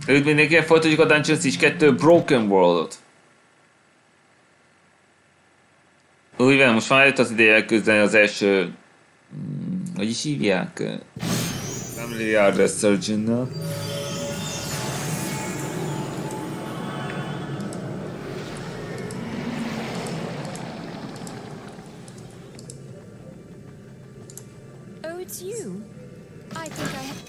Őt mindenképpen folytatjuk a Dungeons is 2 Broken World-ot. Úgy van, most már jött az ideje elküzdeni az első... hogy is hívják? Familiar Resurgence-nal. Oh, it's you. I think I have...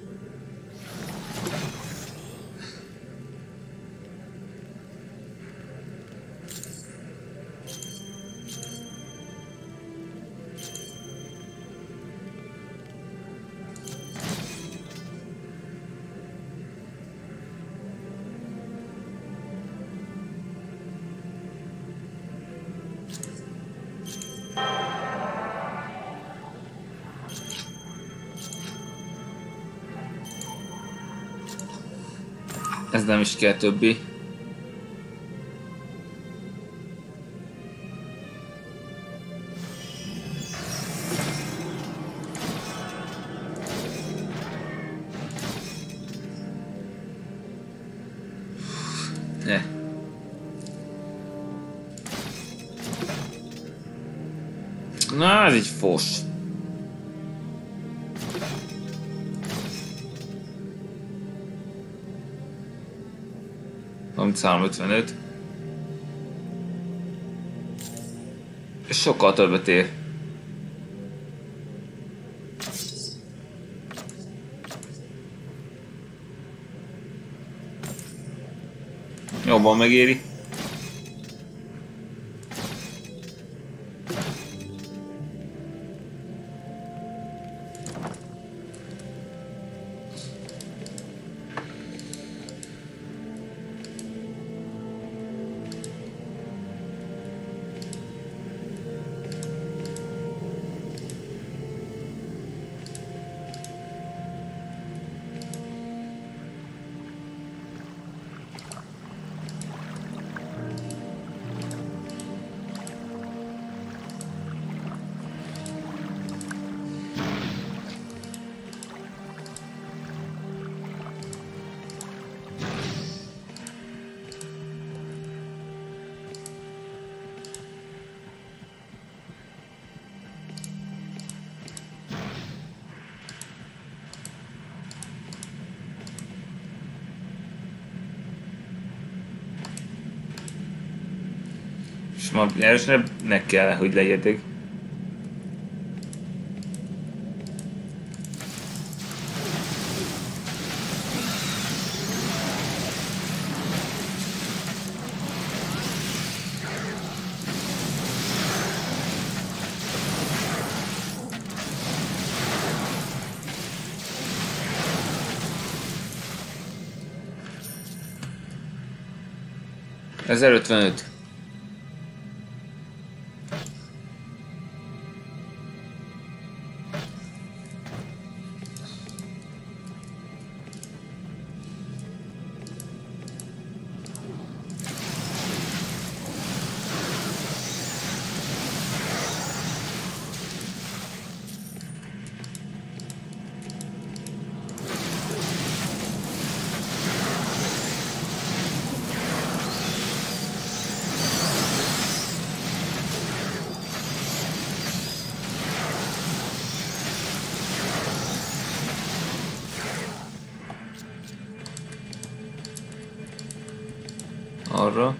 Ez nem is kell többi. Ne. Na, ez így fos. Amit 355. És sokkal többet ér. Jobban megéri. És ma erősebbnek kell, hogy legyetek. $1055. Arra.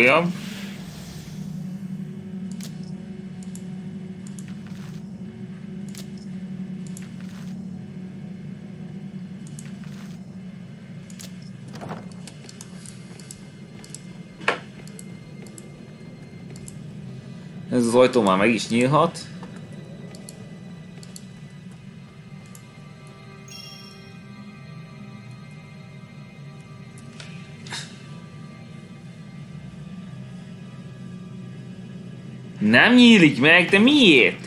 újabb. Ez az ajtó már meg is nyílhat. Nem nyílik meg, de miért?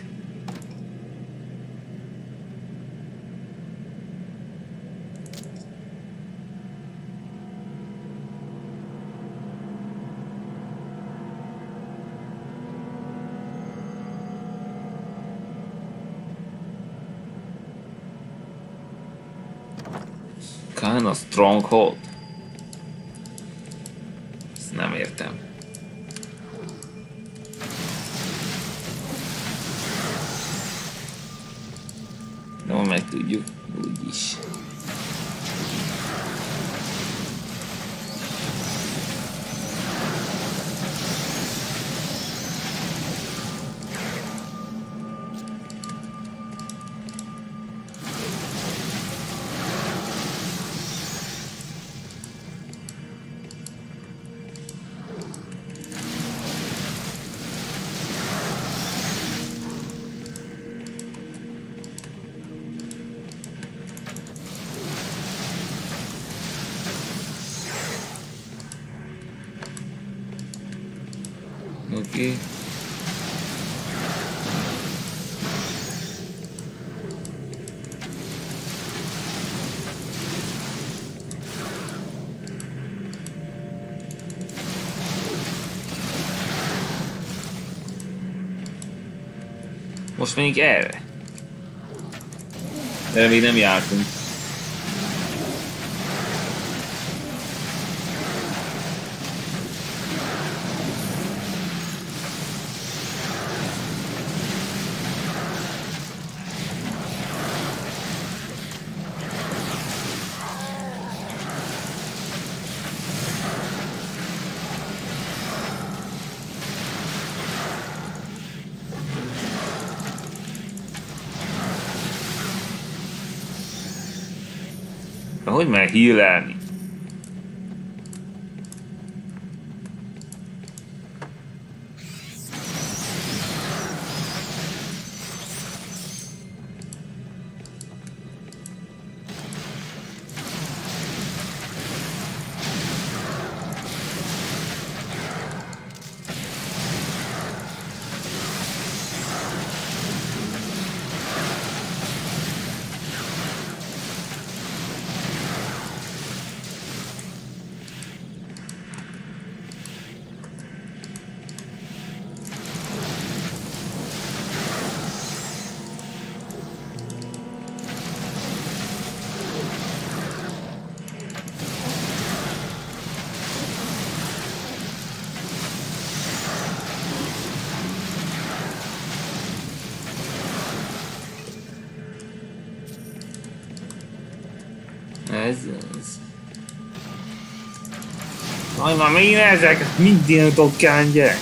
Kind of stronghold. Ezt nem értem. De ma megtudjuk, úgyis. Oké. Most még erre. Erre még nem jártunk. Hogy már healelni? Ez az. Aj, már még ezek mindig tudok gyerek.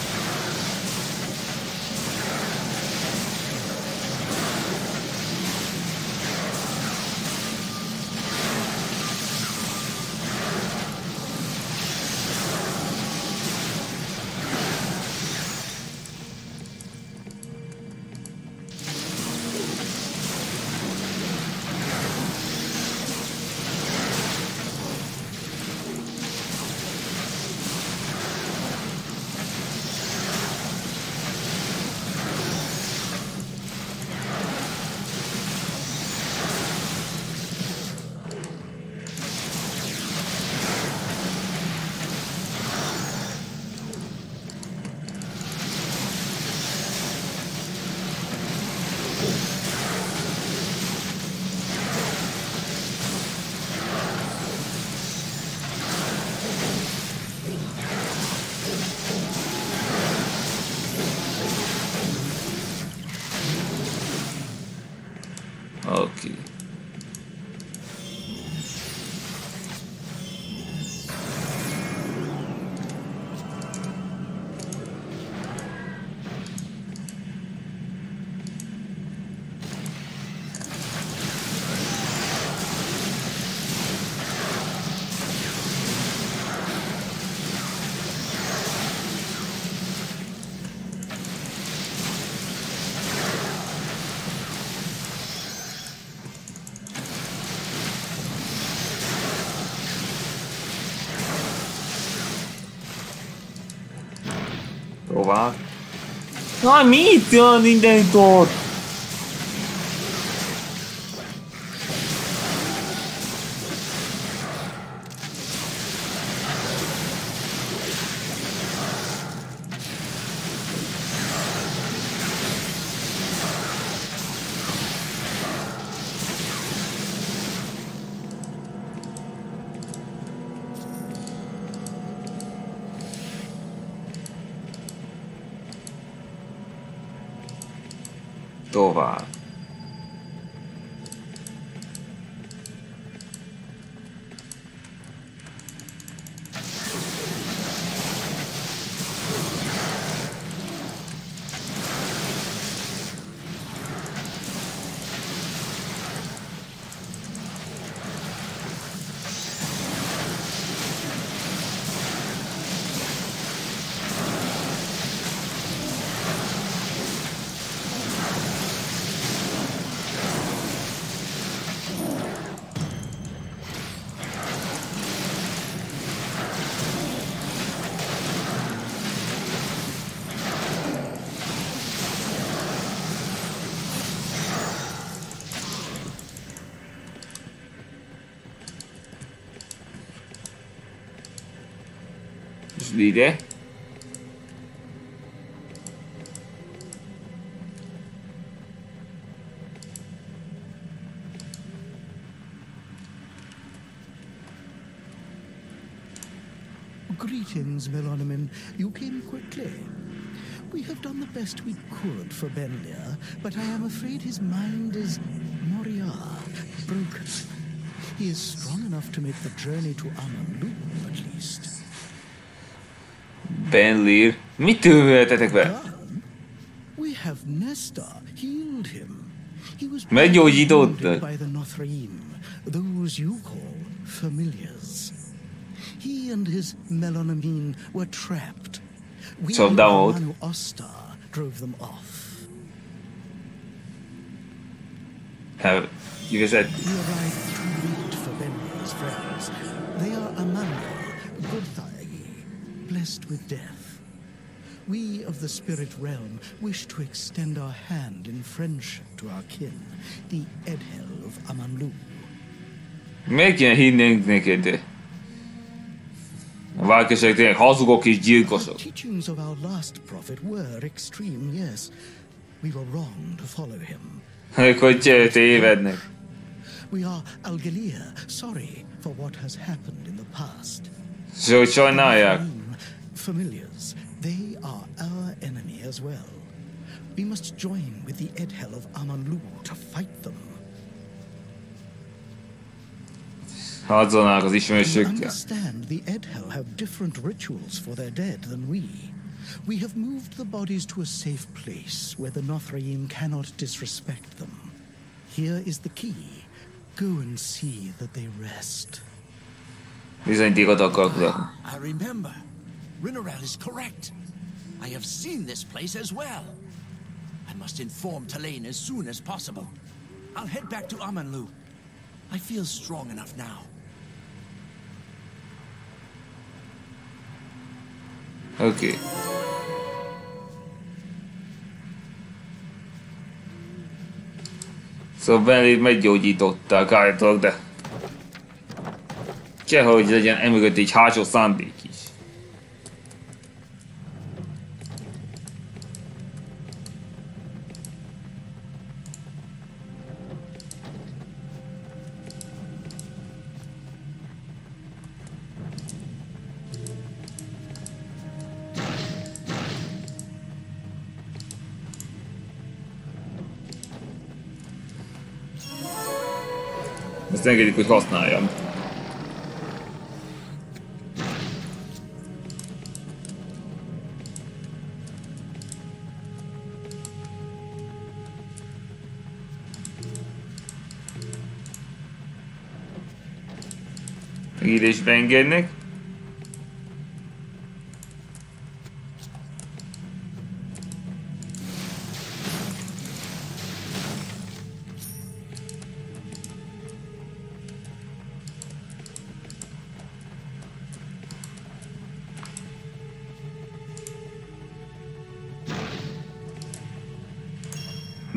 Oké. Tovább. Na, mit jön mindent ott? Tovább. És ide. Greetings, Melonimin. You came quickly. We have done the best we could for Benlir, but I am afraid his mind is Moriar, broken. He is strong enough to make the journey to Aman'Lu, at least. Benlir. Mit tűnöltetek be? We have Nesta healed him. He was Meggyógyítottak. wounded by the Nothraim, those you call familiars. He and his Melonimine were trapped. We So down. Manu Ostar drove them off. Hát, igazán. We arrived too late for Benlir's friends. They are Amanda, Gudthai, blessed with death. We of the spirit realm wish to extend our hand in friendship to our kin, the Edhel of Aman'Lu. Meg kéne hinnünk neked. A válkeségek tényleg hazugok és gyilkosok. The teachings of our last prophet were extreme, yes. We were wrong to follow him. Ők hogy tévednek. We are Algelia, sorry for what has happened in the past. És hogy sajnálják. Familiars, they are our enemy as well. We must join with the Edhel of Aman'Lu to fight them. Harcolnának az You ismerősökkel. understand the Edhel have different rituals for their dead than we. We have moved the bodies to a safe place where the Nothraim cannot disrespect them. Here is the key. Go and see that they rest. Bizonyítékot akarok rakni. I remember. Rinarel is correct. I have seen this place as well. I must inform Talain as soon as possible. I'll head back to Aman'Lu. I feel strong enough now. Oké. Szóval Benlit meggyógyították állítólag, de... kell, hogy legyen emögött egy hátsó szándék is. Ezt engedik, hogy használjam. Ide is beengednek.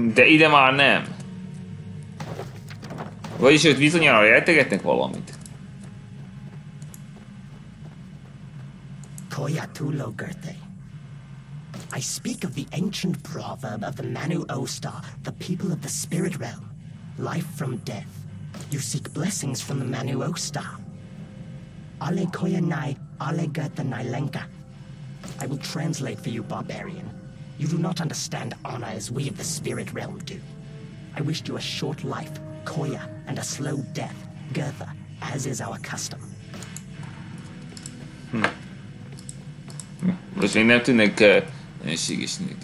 De ide már nem. Vagyis őt bizonyára rejtegetnek valamit. Koya Tulo Gerthe. I speak of the ancient proverb of the Manu Ostar, the people of the spirit realm. Life from death. You seek blessings from the Manu Ostar. Ale Koya Nai, Ale Gerthe Nai Lenka. I will translate for you, barbarian. You do not understand honor as we of the spirit realm do. I wished you a short life, Koya, and a slow death, Gerthe, as is our custom. Most még nem tűnnek ellenségesnek.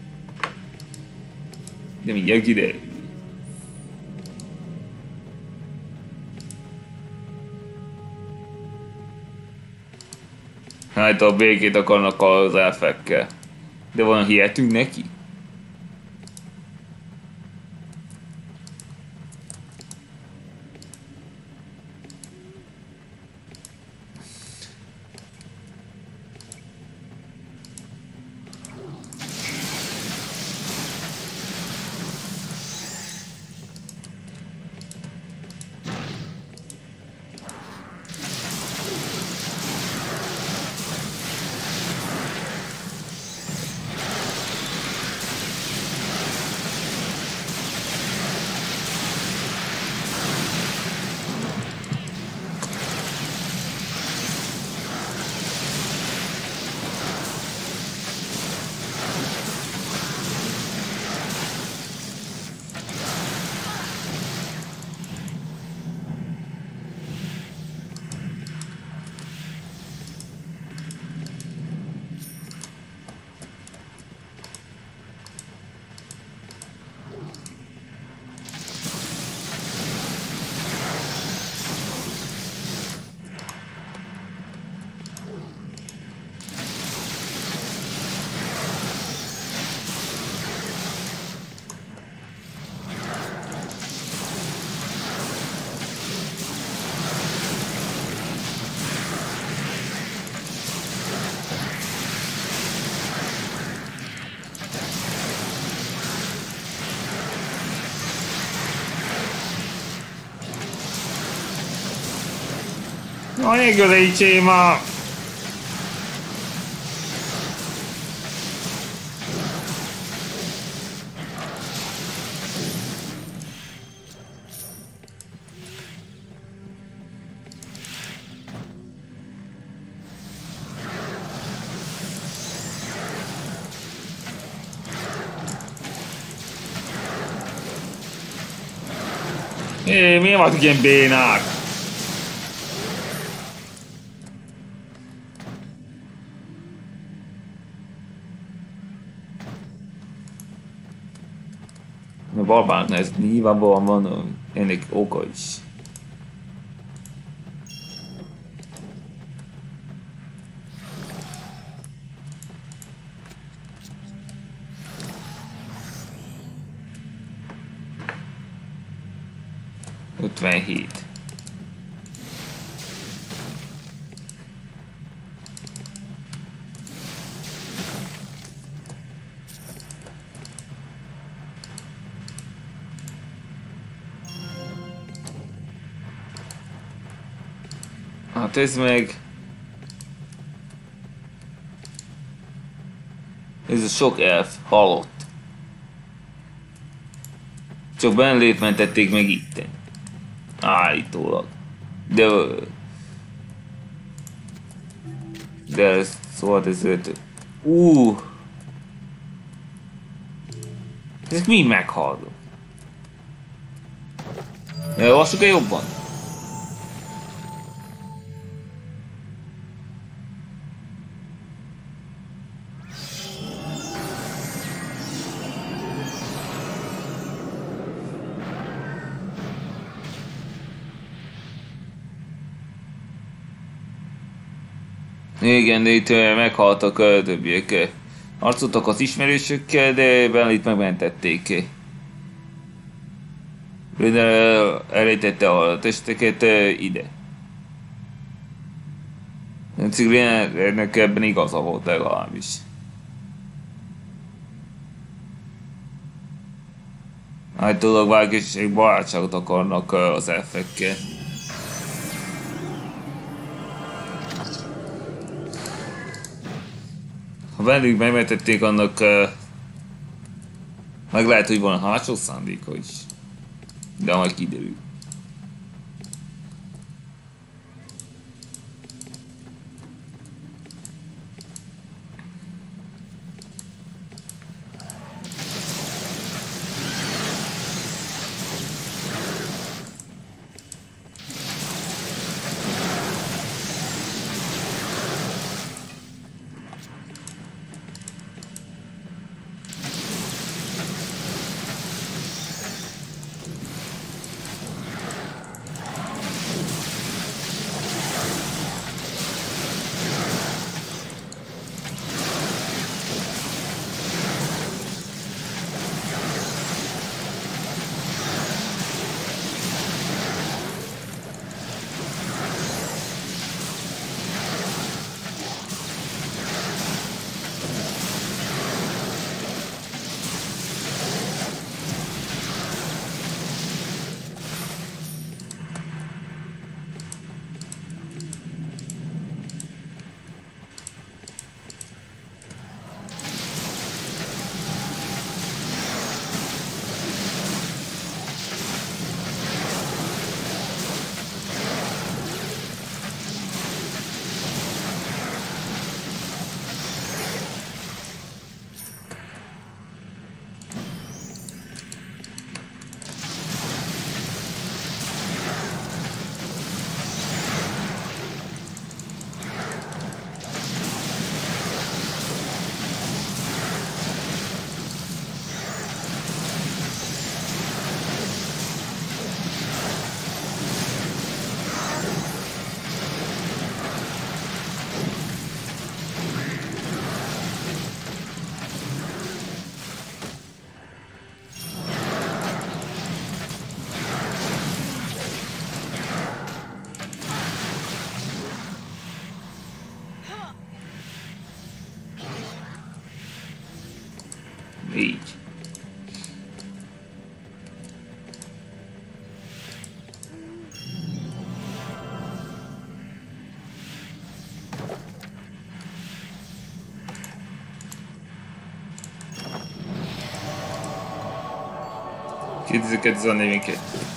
De mindjárt kiderül. Hát a békét akarnak az elfekkel. De van hihetünk neki? Olha que leite, ma. Miért vagyok ilyen bénák? A barbárnál ez nyilvánvalóan van ennek oka is. Ötvenhét. Hát ez meg... Ez a sok elf halott. Csak bennlét mentették meg itten. Állítólag. De ez szóval ez öt. Ezek mind meghalnak. Elolvassuk-e jobban? Igen, de itt meghaltak a többiek. Harcoltak az ismerősökkel, de Benlit megmentették. De elejtette a testeket ide. Ciglének ebben igaza volt legalábbis. Hát tudok, valaki is egy barátságot akarnak az elfekkel. Ha velük megvetették, annak meg lehet, hogy van hátsó szándéka is. De majd kiderül. Így. Kétezer-kettő 42.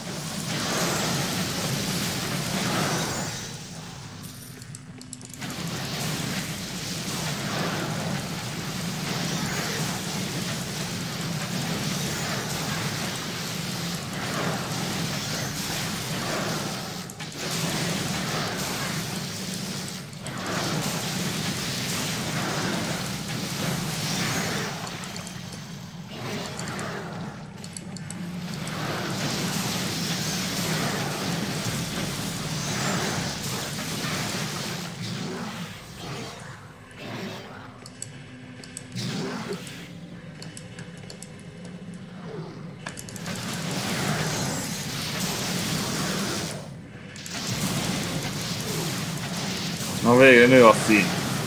Na végre nő a szín.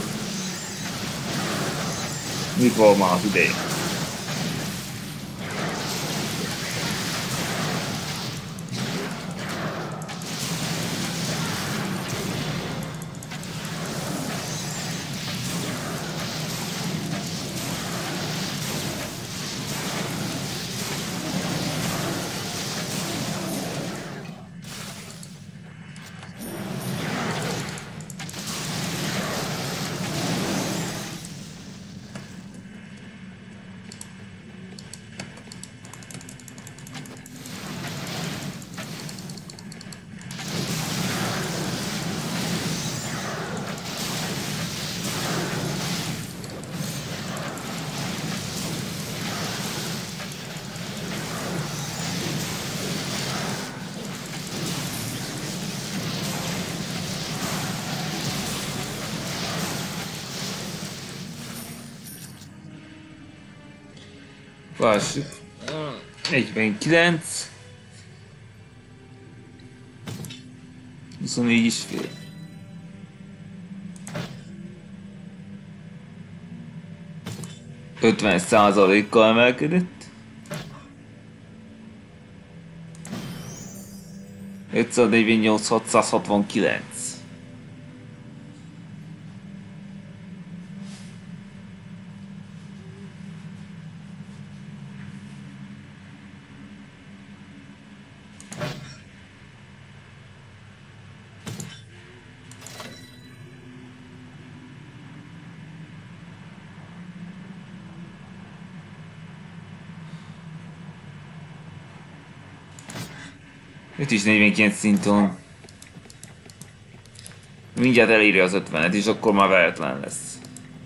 Mit van már az idején? Lássuk. 49. 24 is fél. %50-kal emelkedett. 548 669. Itt is 49 szinton. Mindjárt elírja az 50-et, és akkor már veretlen lesz.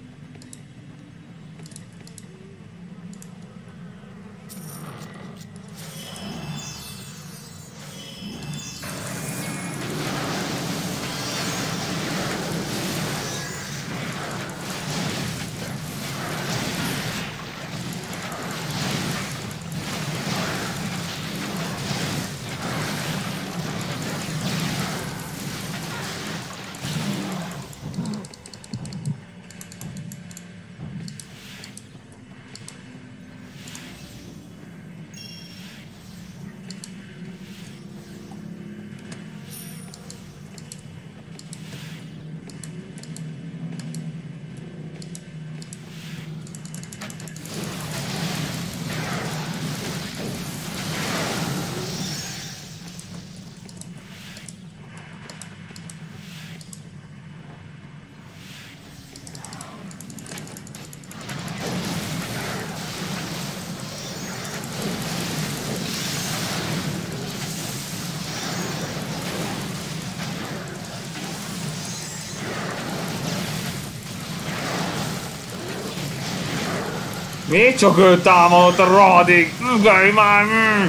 Még csak ő támadott a rohadék! Ügelj már!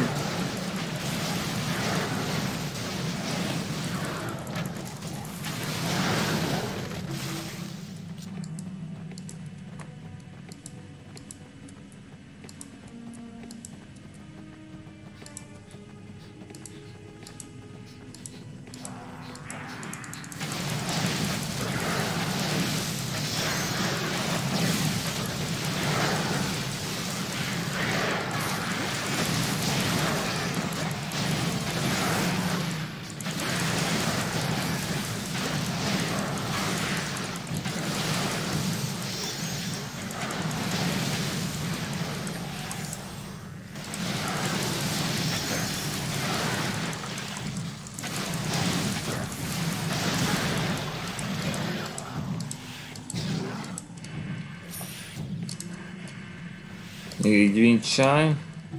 Így vincsány.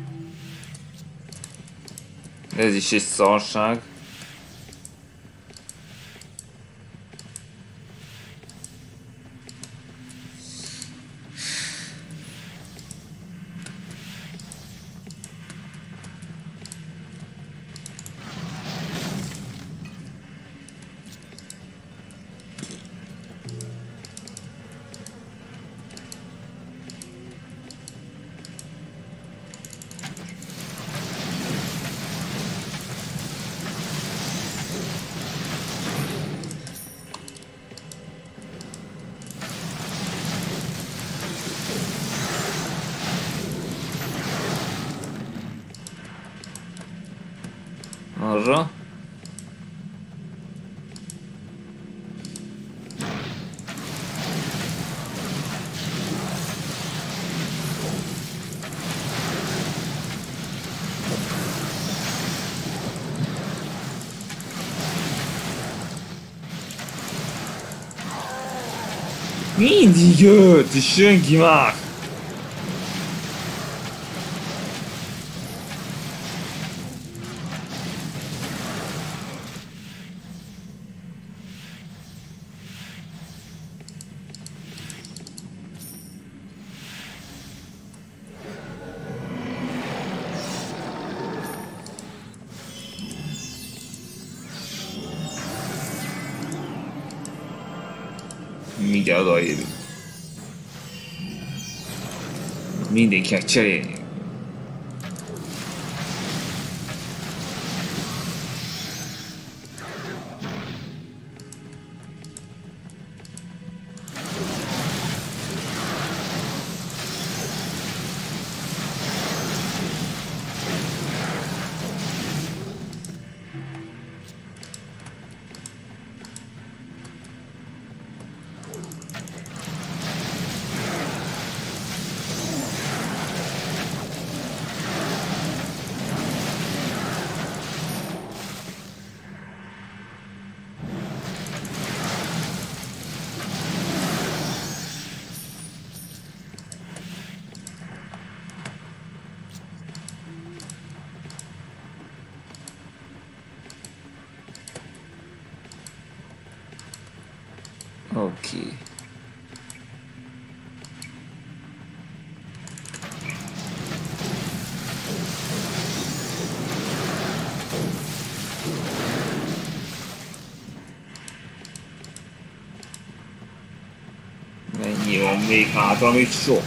Ez is egy szarság. Arra. Mindig jött, és senki más. Mindjárt odaérünk. Mindenkinek cserélni. Oké. Mennyi van még hátra, még sok.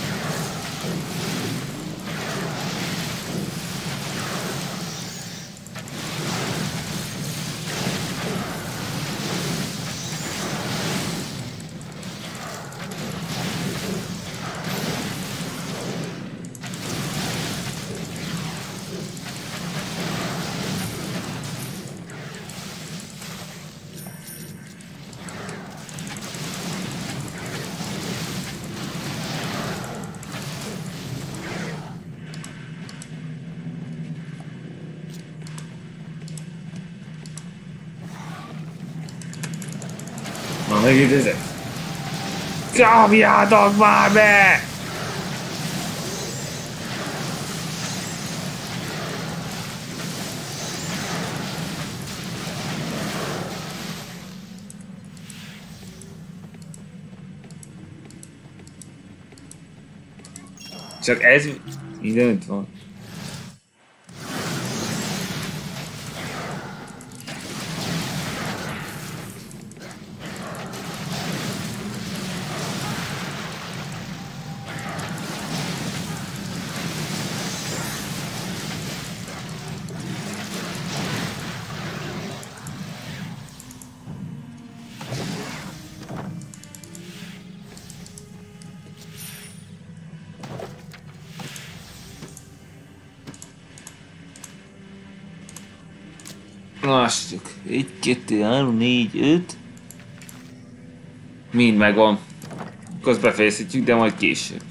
Na, megint ezek. Kapjátok már be! Csak ez mindent van. Lássuk. 1, 2, 3, 4, 5. Mind megvan. Akkor azt befejezhetjük, de majd később.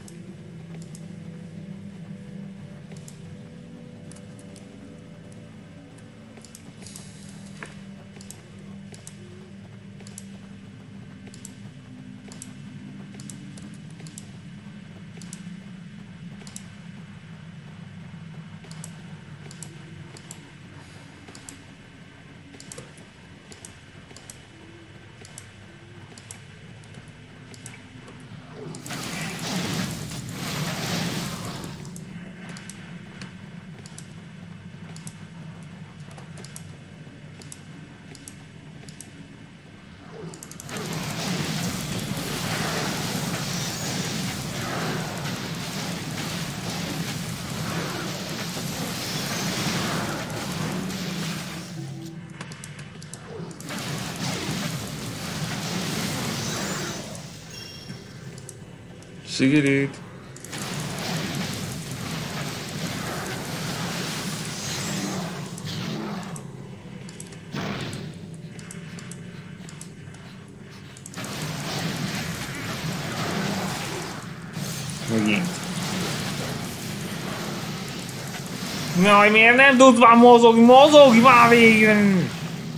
Sikerült. Megint. Jaj, miért nem tud már mozogni? Mozogj már végül!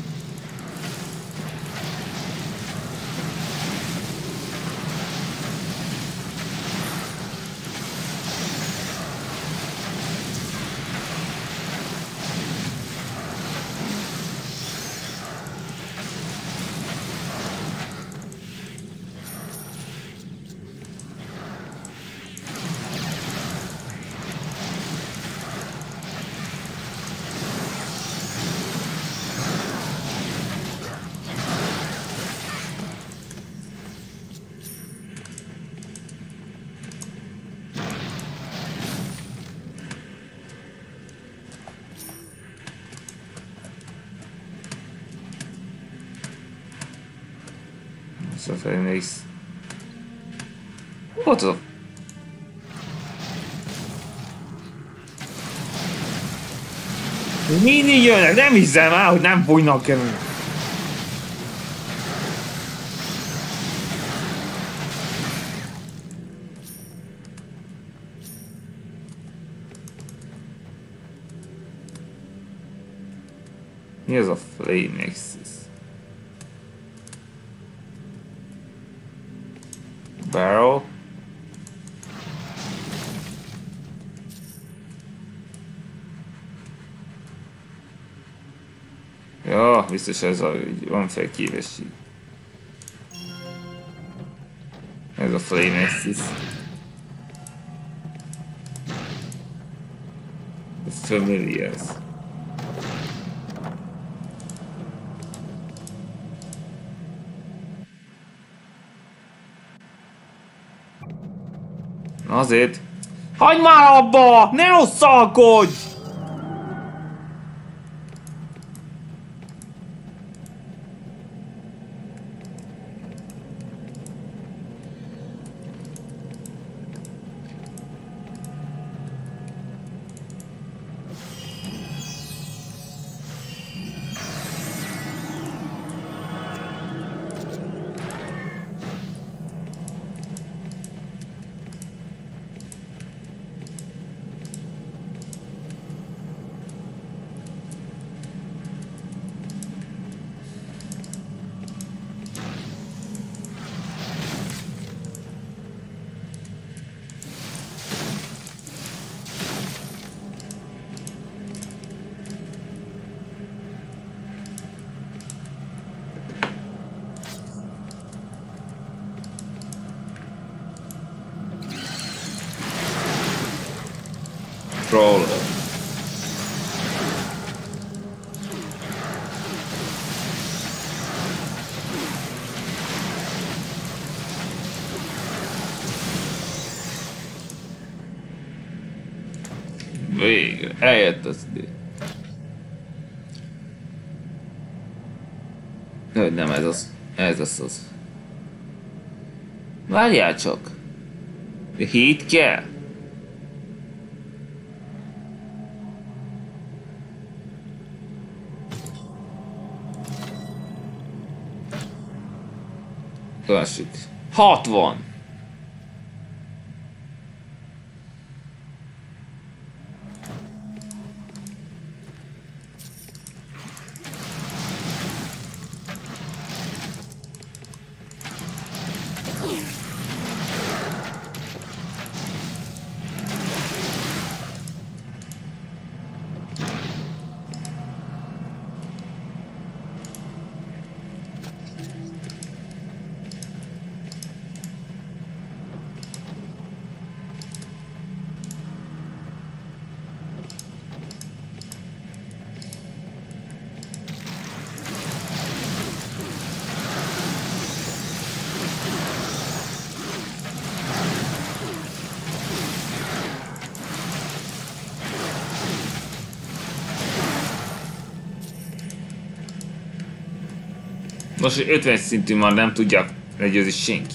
Visszafelé mész. Ott az. Mindig jönnek, nem hiszem el, hogy nem fújnak el. Mi az a Flame Nexus? Barrel? Ja, biztos ez a van felkívesség. Ez a Phrenesis. The Familiars. Azért. Hagyd már abba! Ne osszalkodj! Troll. Végre, eljött az idő. Hogy nem ez az. Ez az. Várjál csak. Hét kell? Lássuk. 60. Most, hogy 50 szintű már nem tudja legyőzni senki.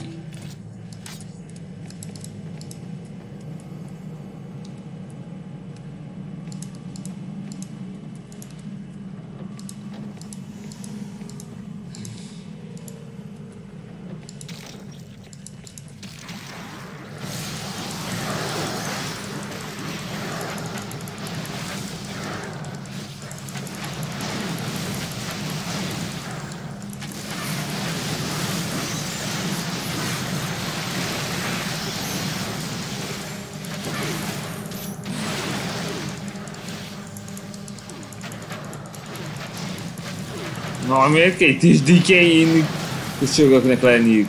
Na, miért két is DK-n kucsogoknak lenniük?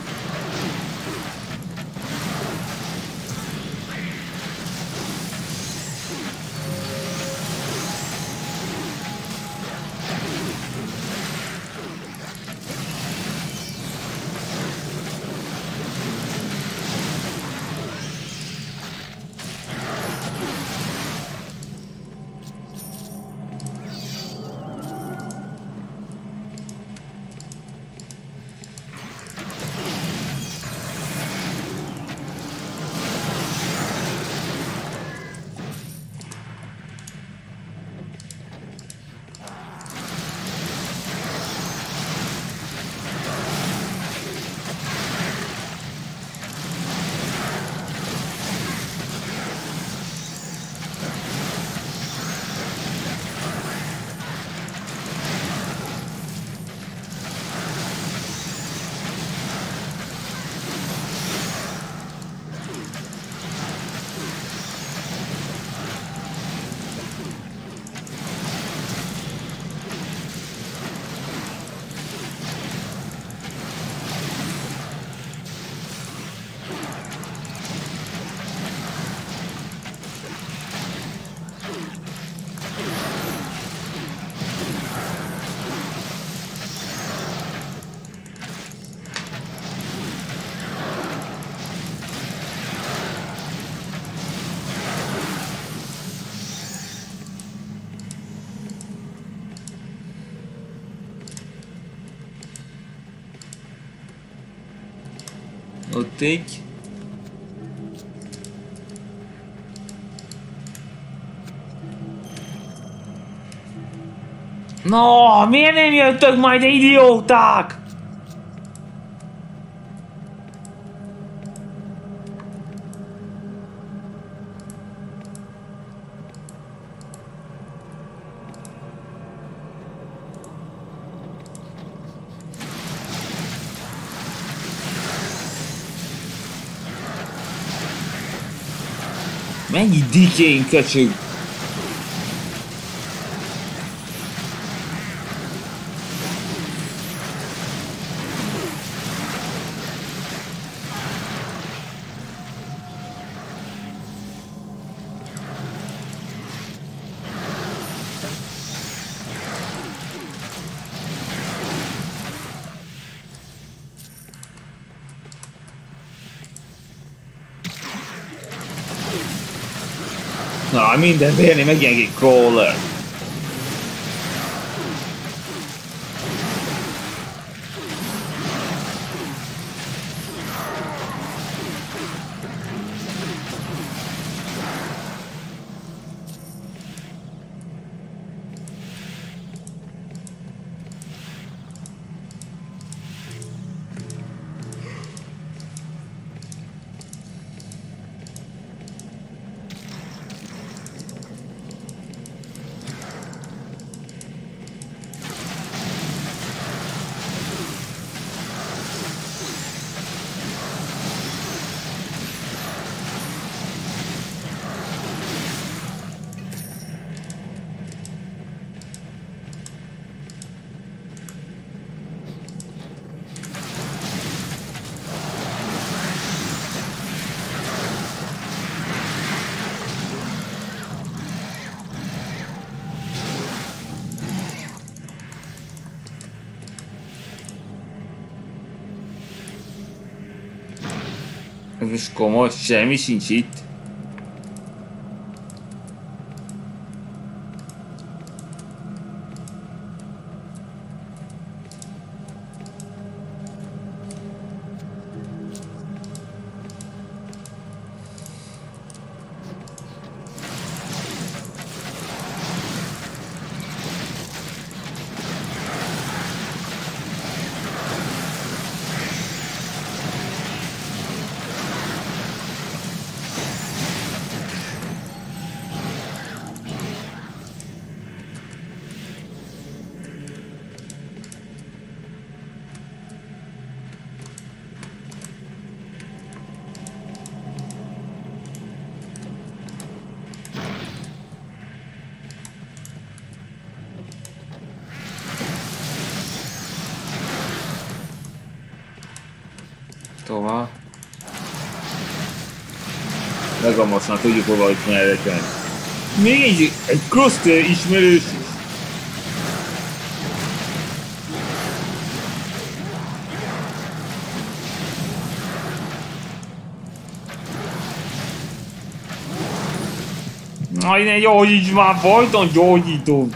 Ott egy. No, miért nem jöttök majd, idióták? Mennyi dikén köcsög? Na, minden vérni megint egy crawler. Ez most komoly, semmi sincs itt. Tovább. Legamasznak tudjuk hova, hogy merre kell. Még egy Crosshair ismerős. Aj, ne gyógyíts már, folyton gyógyítunk.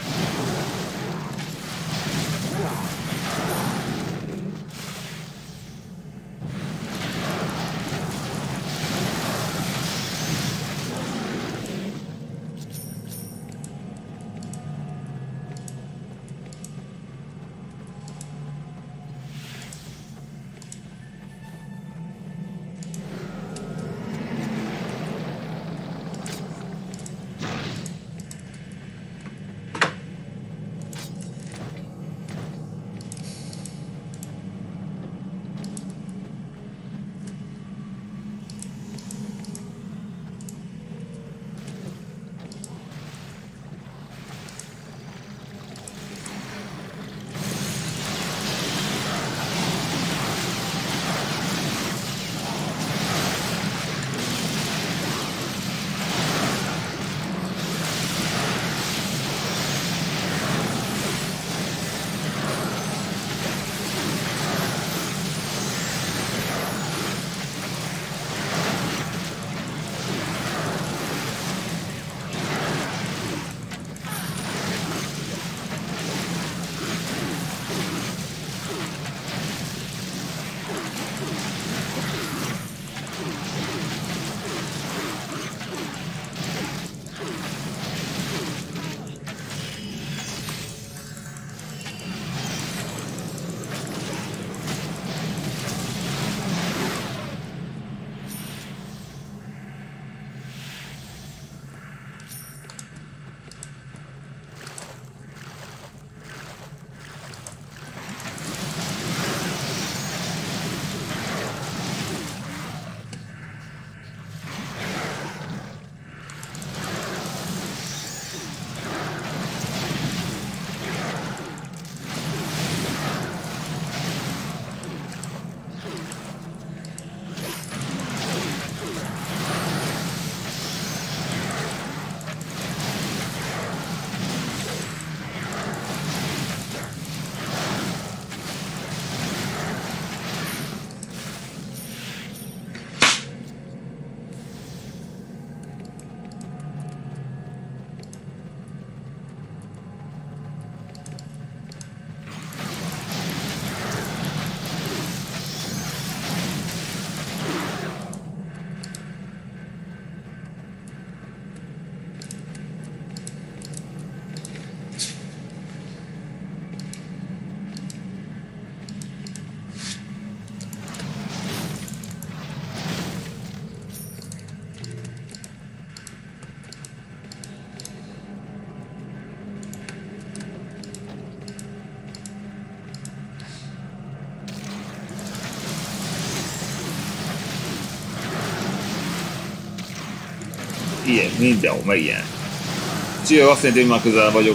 Figyelj, mindenhol megjelen. Csillag azt jelenti, hogy már közel vagyok.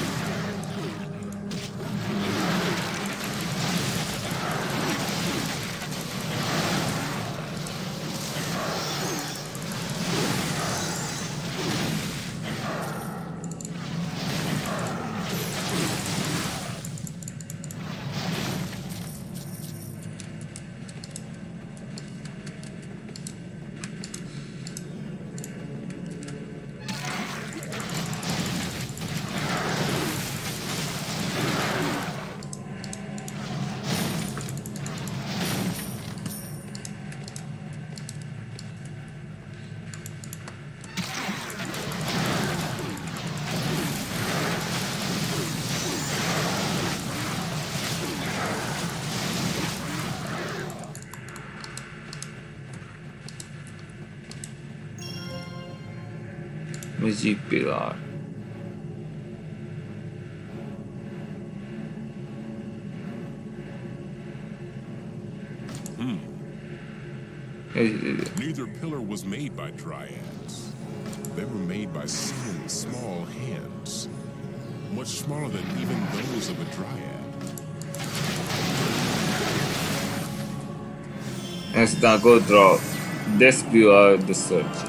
Magic Pillar. Neither pillar was made by dryads. They were made by seven small hands, much smaller than even those of a dryad. Ezután Godra Despia the Search.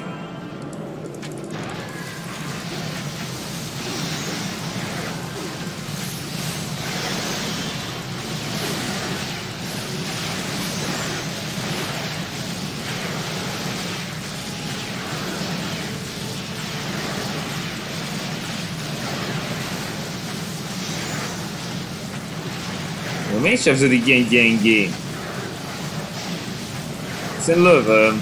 Miért sebződik ilyen gyengén? Hiszen lövöm.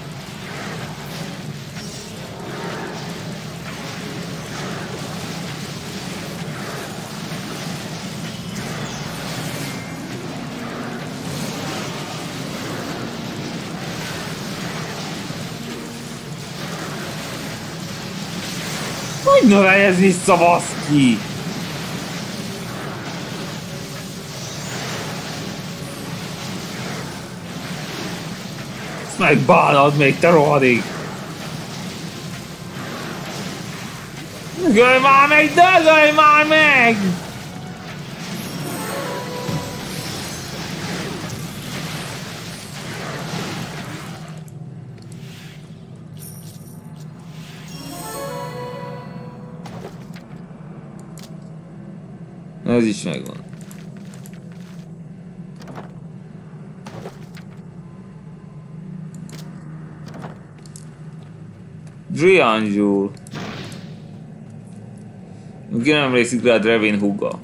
Hogy növelj ez vissza, baszki? Megbánod még, te rohadék! Dögölj már meg, dögölj már meg! Ez is megvan. Drianjul. Ki nem emlékszik rá, Drevin húga.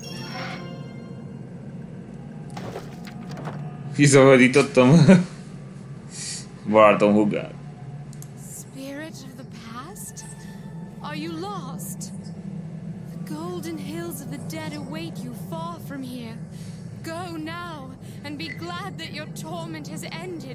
Kiszabadítottam barátom húgát. Spirit of the past? Are you lost? The golden hills of the dead await you far from here. Go now and be glad that your torment has ended.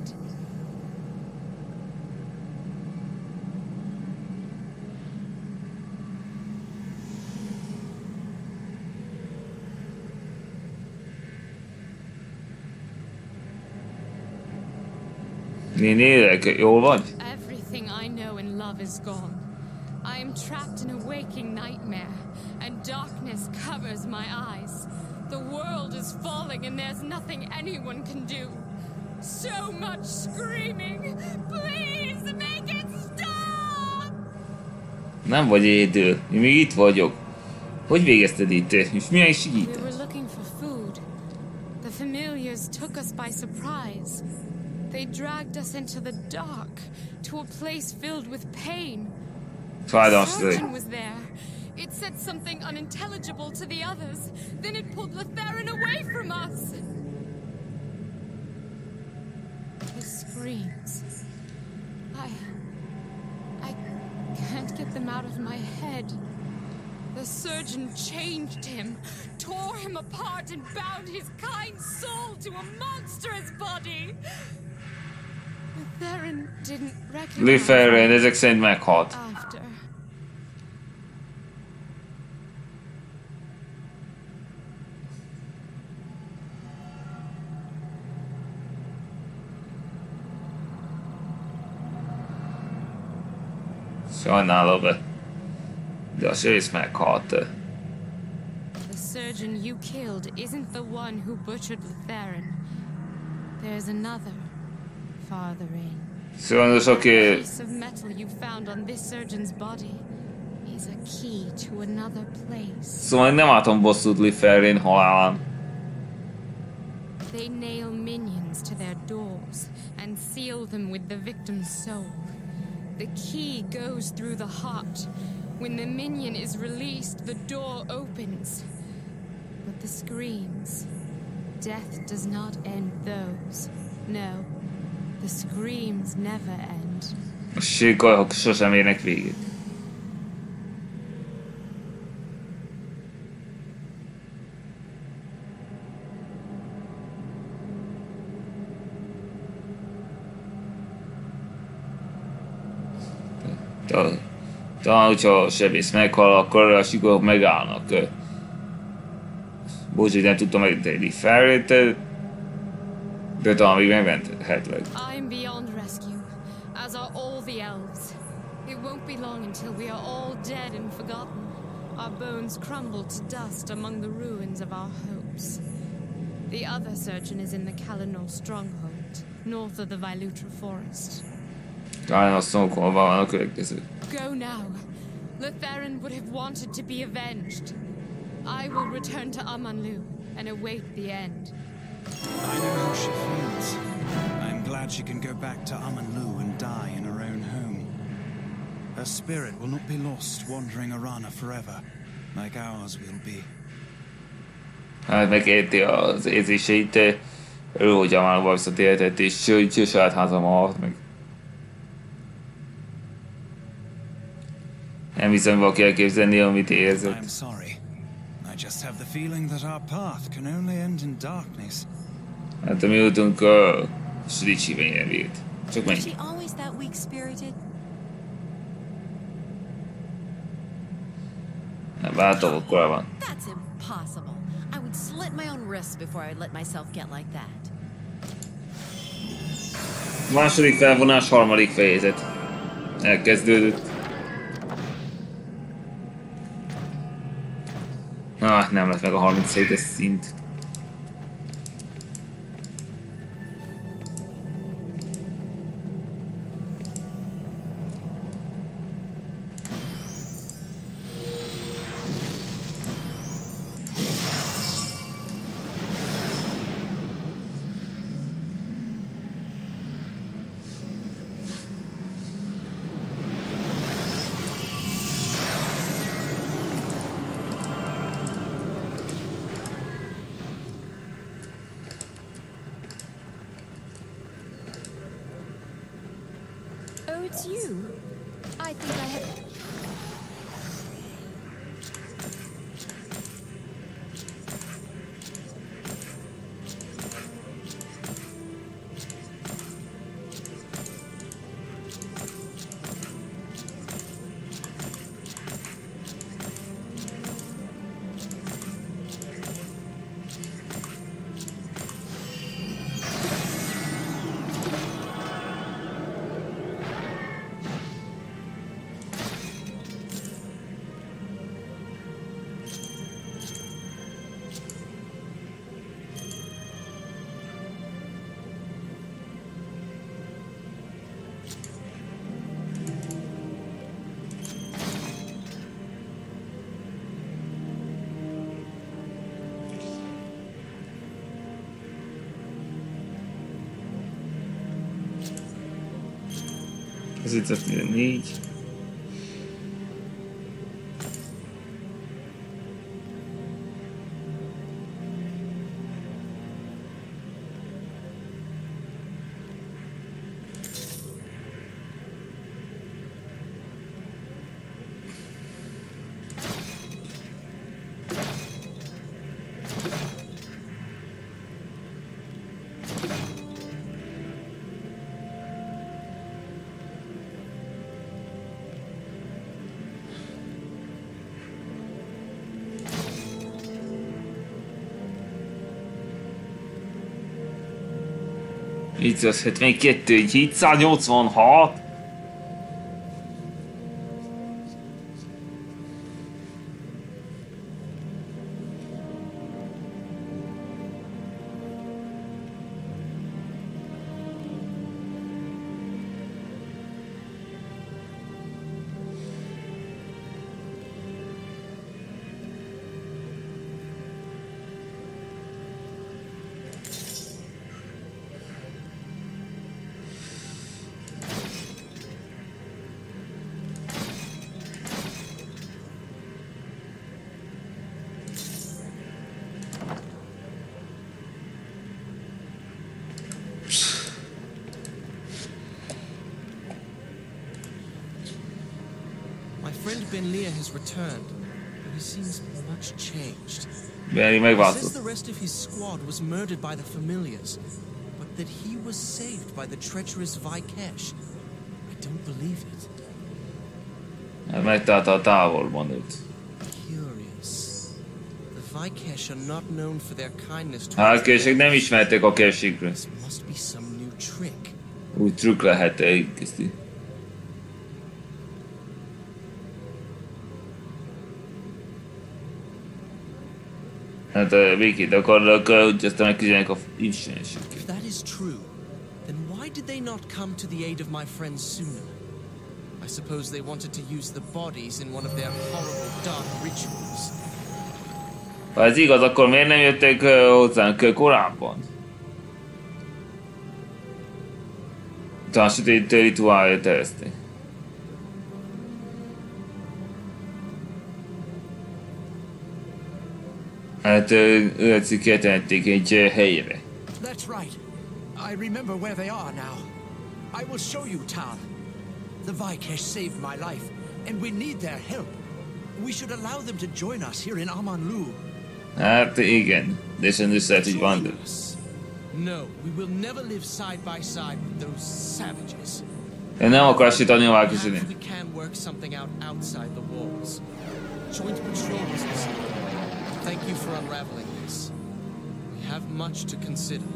Jól vagy? Everything I know and love is gone. I am trapped in a waking nightmare, and darkness covers my eyes. The world is falling and there's nothing anyone can do. So much screaming! Please make it stop! Nem vagy édül. Én még itt vagyok. Hogy végezted itt? És milyen is We itt? were looking for food. The familiars took us by surprise. They dragged us into the dark, to a place filled with pain. The Fájdalmas surgeon was there. It said something unintelligible to the others. Then it pulled Letherin away from us. His screams. I can't get them out of my head. The surgeon changed him, tore him apart and bound his kind soul to a monstrous body. Letherin didn't recognize Letherin, ezek szerint meghalt. after. Sajnálom, de a Sirius meghalt. The surgeon you killed isn't the one who butchered Lutheran. There's another, farther in. Sajnos, The aki piece of metal you found on this surgeon's body is a key to another place. Szóval nem látom bosszút Lutheran halálán. They nail minions to their doors and seal them with the victim's soul. The key goes through the heart. When the minion is released, the door opens. But the screams, death does not end those. No, the screams never end. A sírkajhok sosem érnek végét. Talán, hogyha a sebész meghal, akkor a sírkajhok megállnak. Bocs, hogy nem tudtam megtenni Ferret, de talán még megmenthetleg. I'm beyond rescue, as are all the elves. It won't be long until we are all dead and forgotten. Our bones crumble to dust among the ruins of our hopes. The other surgeon is in the Kalinor stronghold, north of the Vailutra forest. Talán a szomkon van a következő. Go now. Lutheran would have wanted to be avenged. I will return to Amanlu and await the end. I know how she feels. I'm glad she can go back to Amanlu and die in her own home. Her spirit will not be lost wandering Arana forever, like ours will be. Hát megérti az érzéseit, ő hogyan már visszatérhetett, és saját házam halt meg. Nem hiszem, valaki elképzelni, amit érzett. I'm sorry. I just have the feeling that our path can only end in darkness. Hát a mi útunk Slicsiben vélt. Csak Was menj. she always that weak-spirited? Nem váltok, van. That's impossible. I would slit my own wrists before I would let myself get like that. Második felvonás, harmadik fejezet. Elkezdődött. Nem lett meg a 37-es szint. Oh, it's you. I think I had... Ez itt az 4. Így az 72, 786. Ben-Lear has returned, but he seems much changed. Benny He says megváltozott. the rest of his squad was murdered by the familiars, but that he was saved by the treacherous Vikesh. I don't believe it. Hát megtalálta a távolban őt. Curious. The Vikesh are not known for their kindness to Hát később nem ismerték a kérségről. This must be some new trick. Úgy trükk lehet elkezdeni. Hát békét akarnak, hogy aztán megküzdjenek a ismeresekkel. If that is true, then why did they not come to the aid of my friends sooner? I suppose they wanted to use the bodies in one of their horrible dark rituals. Ha ez igaz, akkor miért nem jöttek hozzánk korábban? Talán sötét rituálja tervezték. Hát őt kietenették egy helyre. That's right. I remember where they are now. I will show you, Tal. The Vikesh saved my life, and we need their help. We should allow them to join us here in Aman-Lu. Hát igen, de sen össze hogy van. No, we will never live side by side with those savages. Én nem akar sítani a válköződni. We can work something out outside the walls. Joint patrol was decided. Thank you for unraveling this. We have much to consider.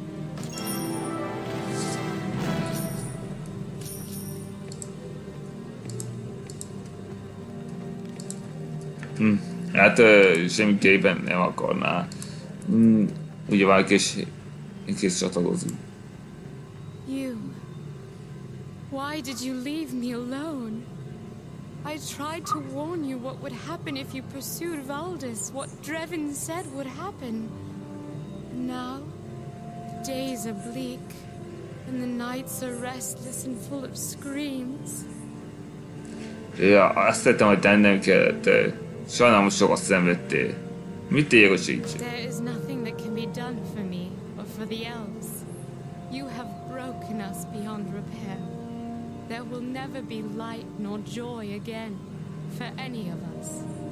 Hát semmiképpen nem akarná. Ugye válkés csatlakozni. You. Why did you leave me alone? I tried to warn you what would happen if you pursued Valdis, what Drevin said would happen. And now, the days are bleak, and the nights are restless and full of screams. Ja, azt tettem, hogy tennem kellett. Sajnálom, sokat szenvedtél. Mit tegyek, hogy segítsek? There is nothing that can be done for me or for the elves. You have broken us beyond repair. There will never be light nor joy again for any of us.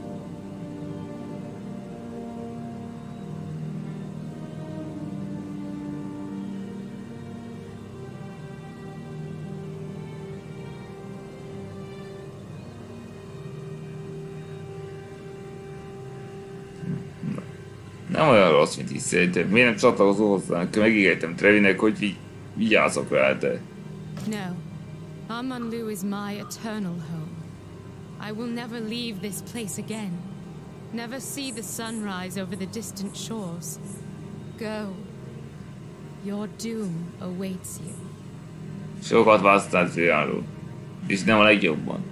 Nem olyan rossz, mint hiszed. Miért nem csatlakozol hozzánk? Megígértem Trevinek, hogy vigyázok rá, de... No. Aman-Lu is my eternal home. I will never leave this place again. Never see the sunrise over the distant shores. Go. Your doom awaits you. Sokat választál Triáról. És nem a legjobban.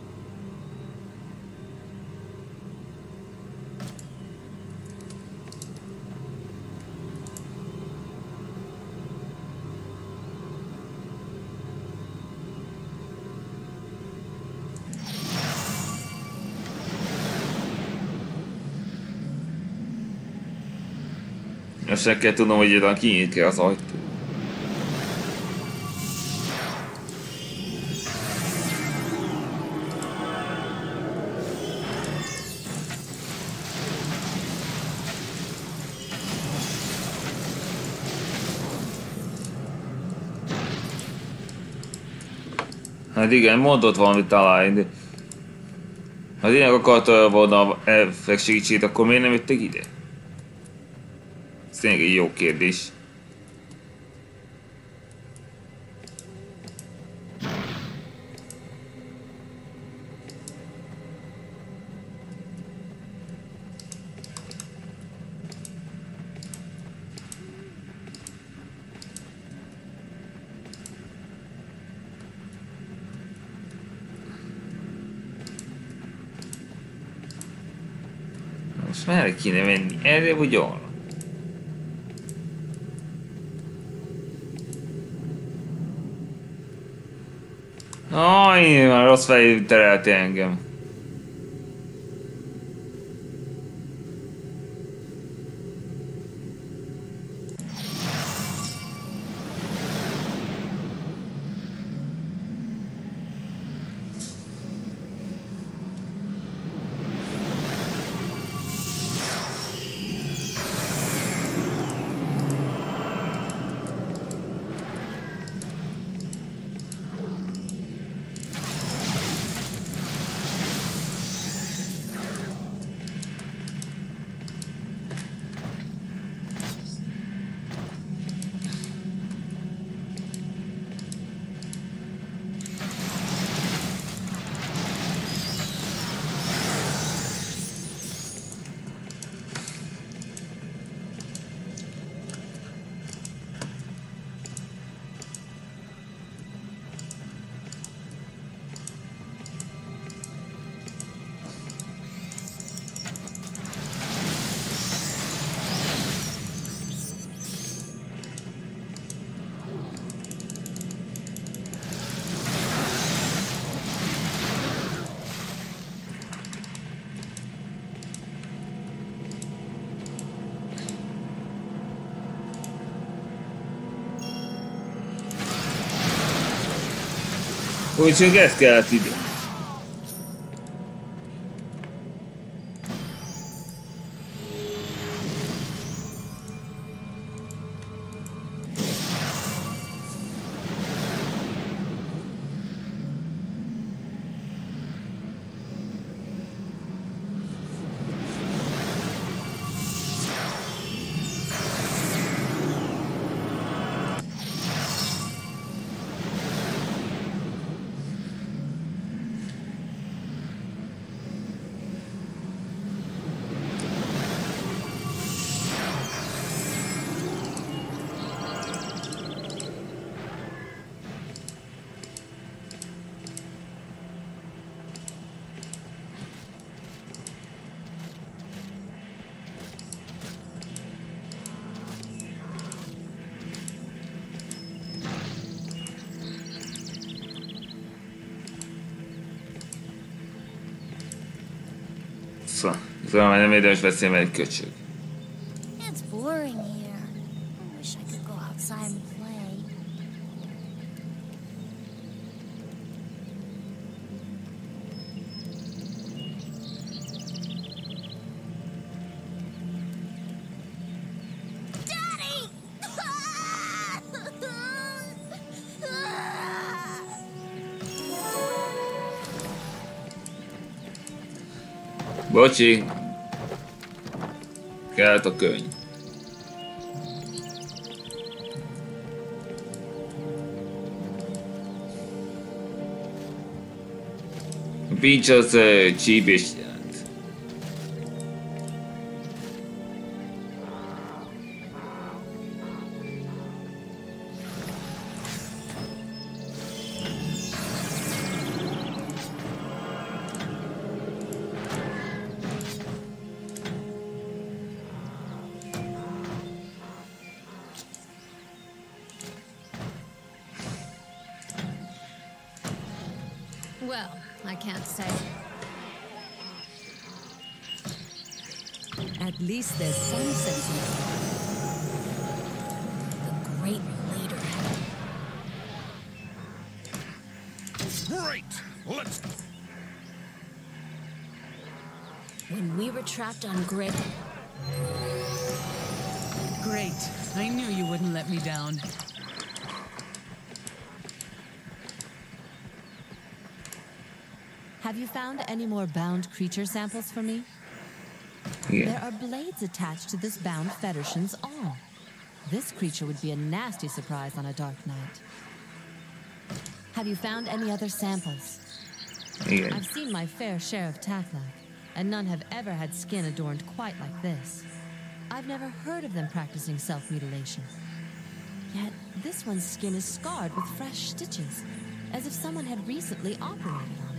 Azt meg kell tudnom, hogy itt kinyit kell az ajtó. Hát igen, mondott valamit talán, de... Ha tényleg akarta volna elfek segítséget, akkor miért nem jöttek ide? Ez tényleg egy jó kérdés. Most merre kéne menni? Erre vagy arra? Aj, már rossz fejű terelti engem. Úgyhogy ezt kellett ide. Szóval már nem érdemes beszélni, mert egy köcsög. It's boring here. I wish I could go outside and play. Daddy! Bocsi! Kellett a könyv. A pincs az csípést jelent. Well, I can't say. At least there's some sense in it. The great leader. Great! Let's... When we were trapped on Great... Great. I knew you wouldn't let me down. Have you found any more bound creature samples for me? Yeah. There are blades attached to this bound Federshin's arm. This creature would be a nasty surprise on a dark night. Have you found any other samples? Yeah. I've seen my fair share of Taklak, and none have ever had skin adorned quite like this. I've never heard of them practicing self-mutilation. Yet, this one's skin is scarred with fresh stitches, as if someone had recently operated on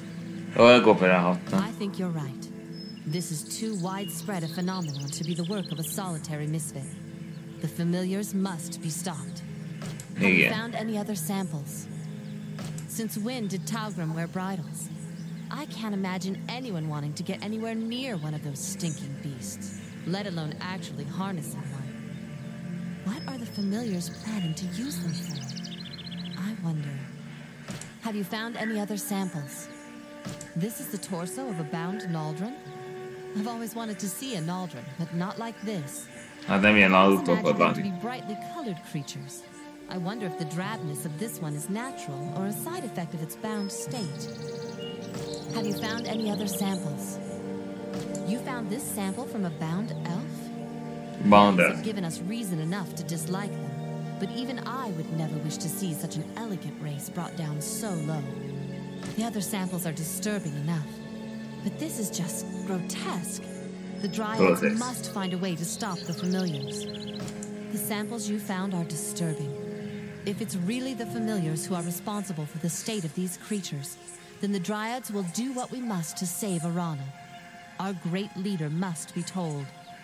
it. I think you're right. This is too widespread a phenomenon to be the work of a solitary misfit. The familiars must be stopped. Have you found any other samples? Since when did Talgrim wear bridles? I can't imagine anyone wanting to get anywhere near one of those stinking beasts, let alone actually harnessing one. What are the familiars planning to use them for? I wonder. Have you found any other samples? This is the torso of a bound Naldrin? I've always wanted to see a Naldrin, but not like this. Hát nem ilyen autókat Imagine them to be brightly colored creatures. I wonder if the drabness of this one is natural or a side effect of its bound state. Have you found any other samples? You found this sample from a bound elf? Bound Elves elf. have given us reason enough to dislike them, but even I would never wish to see such an elegant race brought down so low. The other samples are disturbing enough, but this is just grotesque. The Dryads must find a way to stop the familiars. The samples you found are disturbing. If it's really the familiars who are responsible for the state of these creatures, then the Dryads will do what we must to save Arana. Our great leader must be told.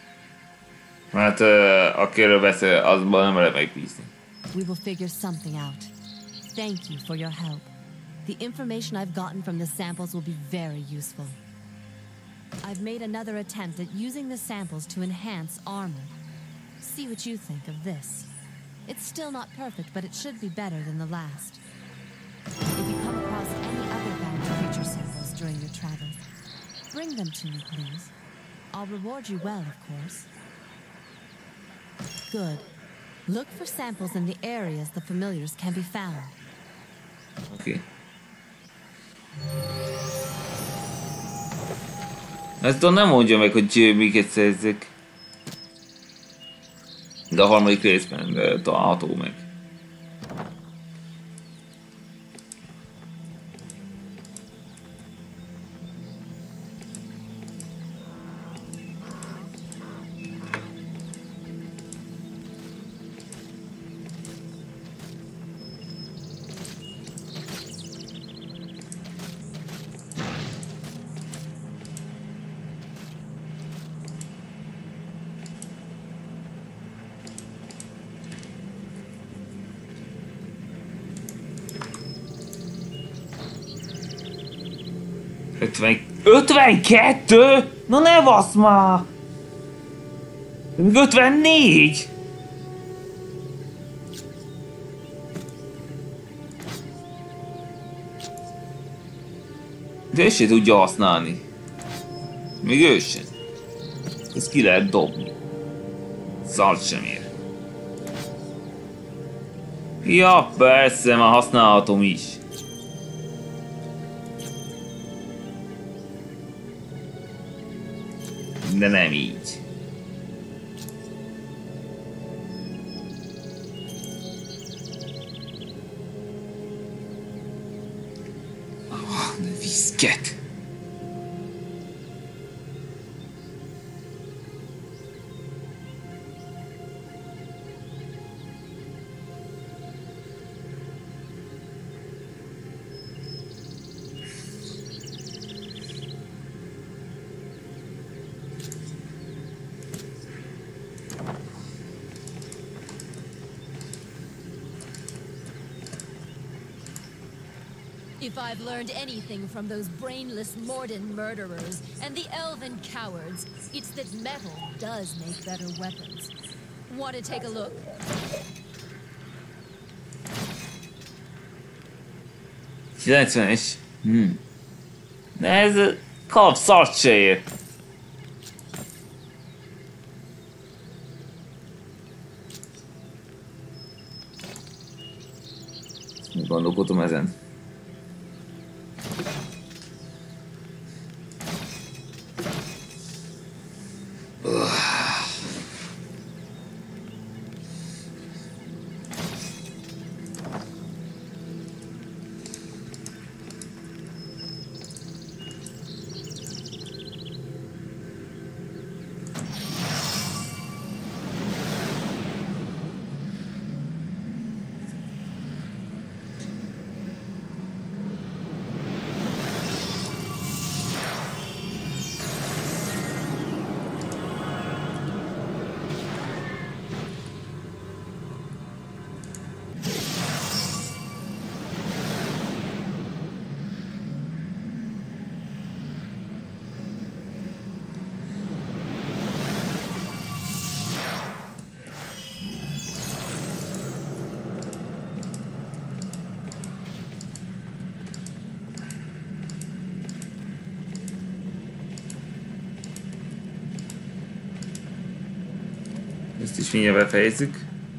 Hát akiről beszél, azban nem lehet megbízni. We will figure something out. Thank you for your help. The information I've gotten from the samples will be very useful. I've made another attempt at using the samples to enhance armor. See what you think of this. It's still not perfect, but it should be better than the last. If you come across during your travels. Bring them to me, please. I'll reward you well, of course. Good. Look for samples in the areas the familiars can be found. Oké. Ezt nem mondja meg, hogy miket szerzek. De a harmadik részben található meg. Ötven... 52? Na ne vasz már! De még 54! De ő se tudja használni. Még ő sem. Ezt ki lehet dobni. Szart sem ér. Ja, persze, már használhatom is. De nem így. De viszket. If I've learned anything from those brainless Morden murderers and the elven cowards, it's that metal does make better weapons. Want to take a look? Es. De ez kap szart se ér. Gondolkodom ezen. Ezt is mindjárt befejezzük.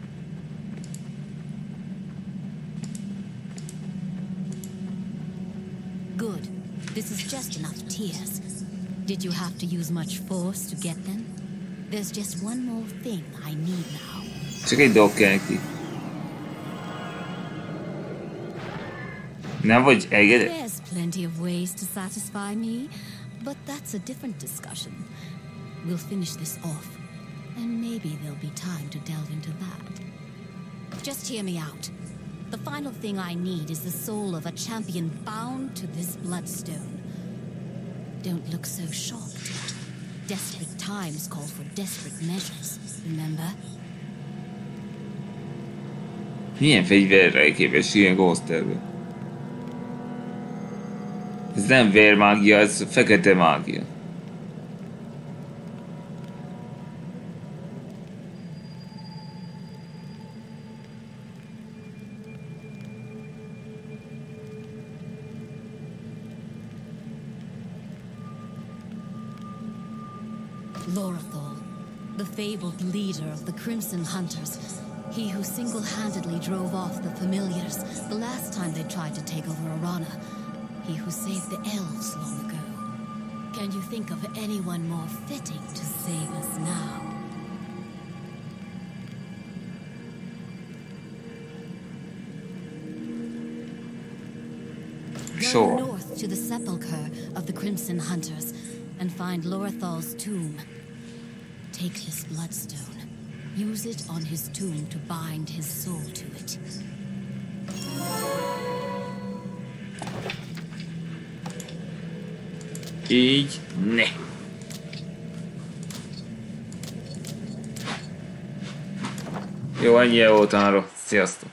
Good. This is just enough tears. Did you have to use much force to get them? There's just one more thing I need now. Csak egy dolog kell neki. Nem vagy elégedett? There's plenty of ways to satisfy me, but that's a different discussion. We'll finish this off, and maybe there'll be time to delve into that. Just hear me out. The final thing I need is the soul of a champion bound to this bloodstone. Don't look so shocked. Desperate times call for desperate measures, remember? Milyen fegyverre képes ilyen ghosterbe? Ez nem vérmágia, ez fekete mágia. Lorathol, the fabled leader of the Crimson Hunters. He who single-handedly drove off the familiars the last time they tried to take over Arana. He who saved the elves long ago. Can you think of anyone more fitting to save us now? Go north to the sepulchre of the Crimson Hunters and find Lorathal's tomb. Take this bloodstone. Use it on his tomb to bind his soul to it. Így ne. Jó, ennyi volt arra. Sziasztok.